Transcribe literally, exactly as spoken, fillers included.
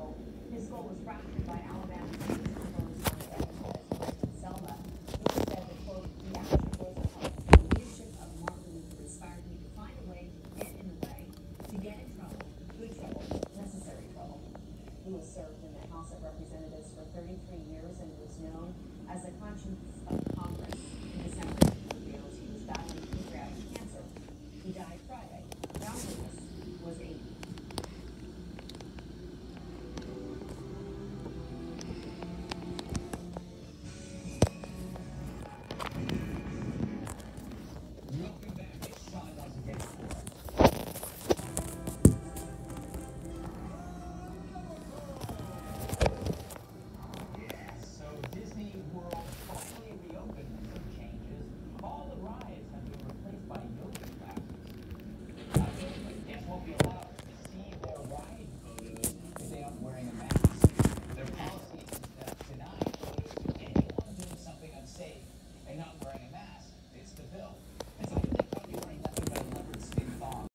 trouble. His skull was fractured by Alabama Selma. He said that, quote, the action was the leadership of Martin Luther inspired me to find a way to get in the way, to get in trouble, good trouble, necessary trouble. Lewis served in the House of Representatives for thirty-three years and was known as a conscientious